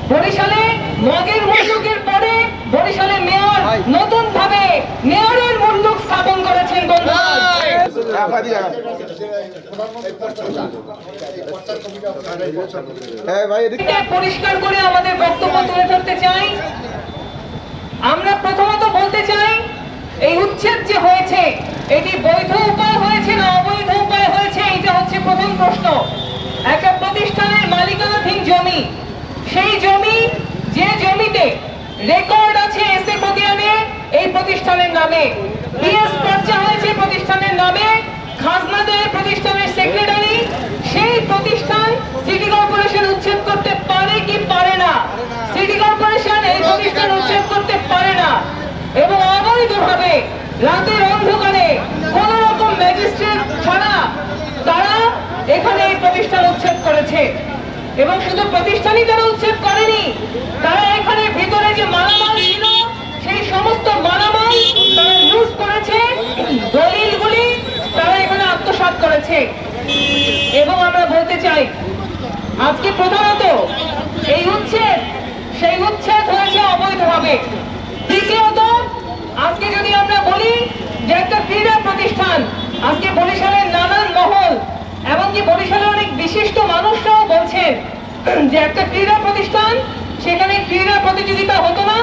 বরিশালে মগের মুল্লুকের পরে বরিশালে মেয়র নতুন ভাবে মেয়রের মুল্লুক স্থাপন করেছেন পরিষ্কার করে আমাদের বক্তব্য তুলে ধরতে চাই। আমরা প্রথমত বলতে চাই এই উচ্ছেদ যে হয়েছে এটি বৈধ উপায় হয়েছে না অবৈধ উপায় হয়েছে, এটা হচ্ছে প্রথম প্রশ্ন। একটা প্রতিষ্ঠানের মালিকানাধীন জমি, সেই জমি যে জমিতে রেকর্ড আছে এসএ খতিয়ানে এই প্রতিষ্ঠানের নামে, পিএস পর্চা হয়েছে প্রতিষ্ঠানের নামে, খাজনা দেয় প্রতিষ্ঠানের সেক্রেটারি, সেই প্রতিষ্ঠান সিটি কর্পোরেশন উচ্ছেদ করতে পারে কি পারে না? সিটি কর্পোরেশন এই প্রতিষ্ঠান উচ্ছেদ করতে পারে না এবং অবৈধভাবে রাতের অন্ধকারে কোন রকম ম্যাজিস্ট্রেট ছাড়া তারা এখানে এই প্রতিষ্ঠান উচ্ছেদ করেছে। এবং শুধু প্রতিষ্ঠানই তারা উচ্ছেদ করেনি, তারা এখানে ভিতরে যে মালামাল ছিল সেই সমস্ত মালামাল তারা লুট করেছে, দলিলগুলি তারা এখানে আত্মসাৎ করেছে। এবং আমরা বলতে চাই আজকে প্রধানত এই উচ্ছেদ সেই উচ্ছেদ হয়েছে অবৈধভাবে। দ্বিতীয়ত আজকে যদি আমরা বলি যে একটা ক্রীড়া প্রতিষ্ঠান, আজকে বরিশালের নানান মহল এমনকি বরিশালের অনেক বিশিষ্ট মানুষরাও বলছেন যে একটা ক্রীড়া প্রতিষ্ঠান, সেখানে ক্রীড়া প্রতিযোগিতা হতো না,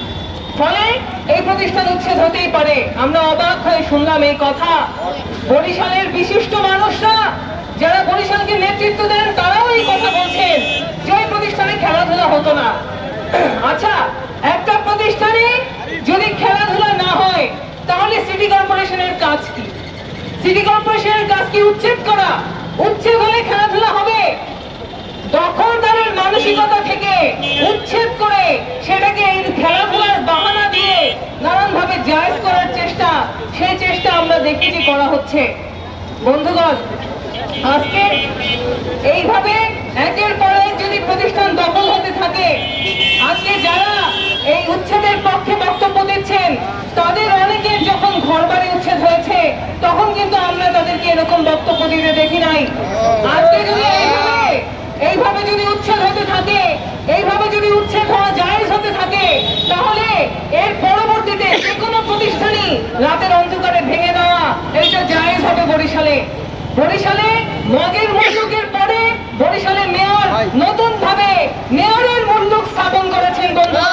ফলে এই প্রতিষ্ঠান উচ্ছেদ হতেই পারে। আমরা অবাক হয়ে শুনলাম এই কথা। বরিশালের বিশিষ্ট মানুষরা যারা বরিশালকে নেতৃত্ব দেন তারাও এই কথা বলছেন যে ওই প্রতিষ্ঠানে খেলাধুলা হতো না। আচ্ছা, একটা প্রতিষ্ঠানে যদি খেলাধুলা না হয় তাহলে সিটি কর্পোরেশনের কাজ কি? সিটি কর্পোরেশনের কাজ কি উচ্ছেদ করা? উচ্ছেদ হলে খেলাধুলা হবে? দখলদারের মানসিকতা থেকে উচ্ছেদ করে সেটাকে এই খেলাধুলার বাহানা দিয়ে নানান ভাবে জায়েজ করার চেষ্টা, সেই চেষ্টা আমরা দেখেছি করা হচ্ছে। বন্ধুগণ, আজকে এইভাবে একের পর এক যদি প্রতিষ্ঠান দখল হতে থাকে, আজকে যারা এই উচ্ছেদের পক্ষে বক্তব্য দিচ্ছেন তাদের অনেকের যখন ঘরবাড়ি উচ্ছেদ হয়েছে তখন কিন্তু আমরা তাদেরকে এরকম বক্তব্য দিতে দেখি নাই। আজকে যদি এইভাবে যদি উচ্ছেদ হতে থাকে, এইভাবে যদি উচ্ছেদ হওয়া জায়েজ হতে থাকে, তাহলে এর পরবর্তীতে যে কোনো প্রতিষ্ঠানই রাতের অন্ধকারে ভেঙে দেওয়া এটা জায়েজ হবে বরিশালে। বরিশালে মগের মুল্লুকের পরে বরিশালে মেয়র নতুন ভাবে মেয়রের মুল্লুক স্থাপন করেছেন।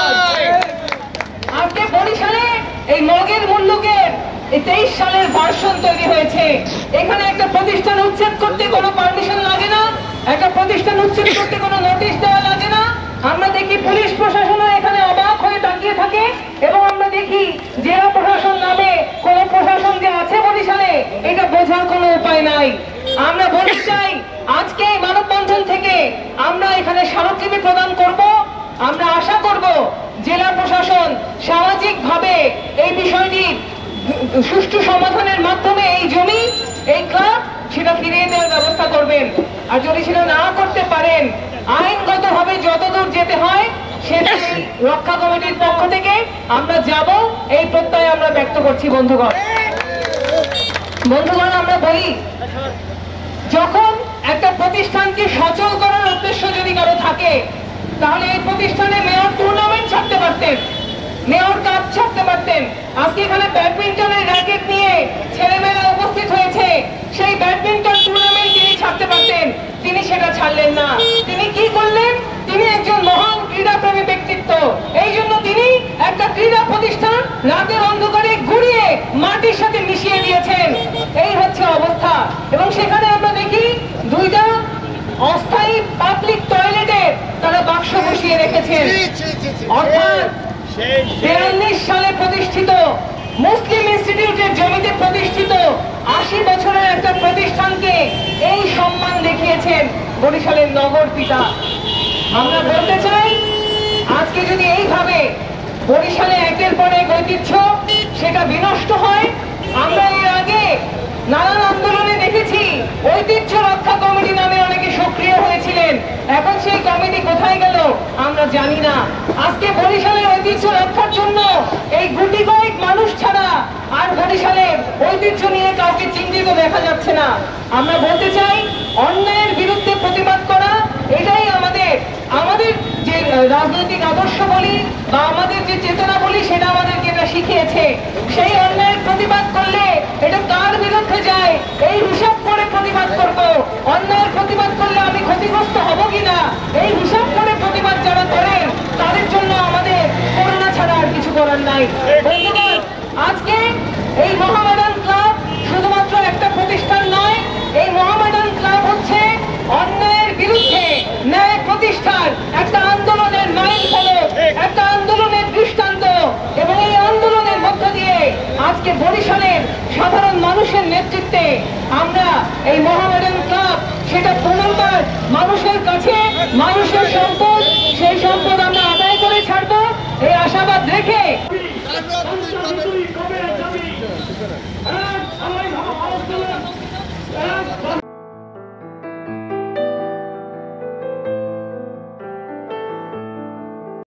আজকে বরিশালে এই মগের মুল্লুকের 23 সালের ভার্সন তৈরি হয়েছে। এখানে একটা প্রতিষ্ঠান উচ্ছেদ করতে কোনো পারমিশন লাগে না, একটা প্রতিষ্ঠান উচ্ছেদ করতে কোনো নোটিশ দেওয়া লাগে না। আমরা দেখি পুলিশ প্রশাসনও এখানে অবাক হয়ে তাকিয়ে থাকে এবং আমরা দেখি জেলা প্রশাসন নামে কোন প্রশাসন যে আছে বরিশালে এটা বোঝার কোনো উপায় নাই। আমরা বলতে চাই আজকে এই মানববন্ধন থেকে আমরা এখানে স্মারকলিপি প্রদান করব। আমরা আশা করব জেলা প্রশাসন সামাজিকভাবে এই বিষয়টি সুষ্ঠু সমাধানের মাধ্যমে এই জমি, এই ক্লাব সেটা ফিরিয়ে দেওয়ার ব্যবস্থা করবেন। আর যদি সেটা না করতে পারেন আইনগতভাবে যতদূর যেতে হয় সেটা রক্ষা কমিটির পক্ষ থেকে আমরা যাব, এই প্রত্যয় আমরা ব্যক্ত করছি। বন্ধুগণ, আমরা বলি যখন একটা প্রতিষ্ঠানকে সচল করার উদ্দেশ্য যদি কারো থাকে তাহলে এই প্রতিষ্ঠানে মেয়র টুর্নামেন্ট ছাড়তে পারতেন, মেয়র কাপ ছাড়তে পারতেন। আজকে এখানে ব্যাডমিন্টনের র্যাকেট নিয়ে ছেলেমেয়েরা উপস্থিত হয়েছে, সেই ব্যাডমিন্টন টুর্নামেন্ট তিনি ছাড়তে পারতেন, তিনি সেটা ছাড়লেন না। তিনি কি করলেন? তিনি একজন মহান ক্রীড়াপ্রেমী ব্যক্তিত্ব, এই জন্য তিনি একটা ক্রীড়া প্রতিষ্ঠান রাতের অন্ধকারে ঘুরিয়ে মাটির সাথে মিশিয়ে দিয়েছেন। এই হচ্ছে অবস্থা। এবং সেখানে আমরা দেখি দুইটা অস্থায়ী পাবলিক টয়লেটে তারা বাক্স বসিয়ে রেখেছেন। অর্থাৎ 43 সালে প্রতিষ্ঠিত মুসলিম ইনস্টিটিউটের জমিতে প্রতিষ্ঠিত 80 বছরের একটা প্রতিষ্ঠানকে এই সম্মান দেখিয়েছেন বরিশালের নগর পিতা। আমরা বলতে চাই আজকে যদি এইভাবে বরিশালে একের পর এক ঐতিহ্য সেটা বিনষ্ট হয়, আমরা এর আগে নানান আন্দোলনে দেখেছি ঐতিহ্য রক্ষা কমিটি নামে অনেকে সক্রিয় হয়েছিলেন, এখন সেই কমিটি কোথায় গেল আমরা জানি না। আজকে বরিশালের ঐতিহ্য রক্ষার জন্য এই গুটি কয়েক মানুষ ছাড়া আর বরিশালের ঐতিহ্য নিয়ে কাউকে চিন্তিত দেখা যাচ্ছে না। আমরা বলতে চাই অন্যায়ের বিরুদ্ধে প্রতিবাদ করা এটাই আমাদের যে রাজনৈতিক আদর্শ বলি বা আমাদের যে চেতনা বলি সেটা আমাদেরকে এটা শিখিয়েছে। সেই অন্যায়ের প্রতিবাদ করলে এটা কার বিরুদ্ধে যায় এই হিসাব করে প্রতিবাদ করব। অন্যায়ের প্রতিবাদ করলে আমি ক্ষতিগ্রস্ত হব কিনা এই হিসাব করে প্রতিবাদ যারা করেন তাদের জন্য আমাদের করুণা ছাড়া আর কিছু করার নাই। বন্ধুগণ, আজকে এই মহামেডান ক্লাব শুধুমাত্র একটা প্রতিষ্ঠান নয়, এই মহামেডান ক্লাব হচ্ছে অন্যায়ের বিরুদ্ধে ন্যায় প্রতিষ্ঠার একটা আন্দোলনের মাইল ফলক, একটা আন্দোলনের দৃষ্টান্ত। এবং এই আন্দোলনের মধ্য দিয়ে আজকে বরিশালের সাধারণ মানুষের নেতৃত্বে আমরা এই মহামেডান ক্লাব সেটা পুনর্বার মানুষের কাছে, মানুষের সম্পদ, সেই সম্পদ আমরা আদায় করে ছাড়বো এই আশাবাদ রেখে